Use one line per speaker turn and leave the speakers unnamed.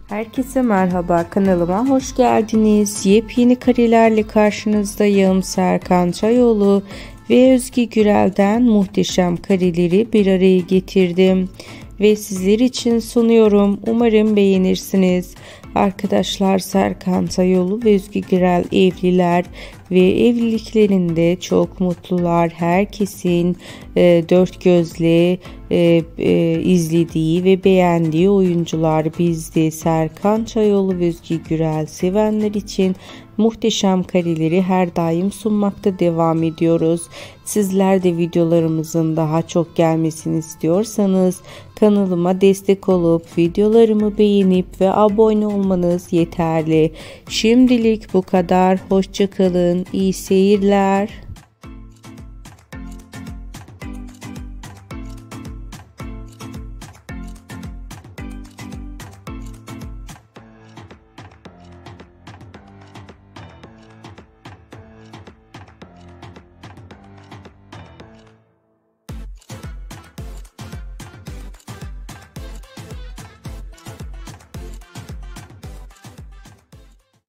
Herkese merhaba, kanalıma hoş geldiniz. Yepyeni karelerle karşınızdayım. Serkan Çayoğlu ve Özge Gürel'den muhteşem kareleri bir araya getirdim ve sizler için sunuyorum. Umarım beğenirsiniz. Arkadaşlar, Serkan Çayoğlu ve Özge Gürel evliler ve evliliklerinde çok mutlular. Herkesin dört gözle izlediği ve beğendiği oyuncular. Biz de Serkan Çayoğlu ve Özge Gürel sevenler için muhteşem kareleri her daim sunmakta devam ediyoruz. Sizler de videolarımızın daha çok gelmesini istiyorsanız kanalıma destek olup videolarımı beğenip ve abone olmanız yeterli. Şimdilik bu kadar. Hoşça kalın. İyi seyirler.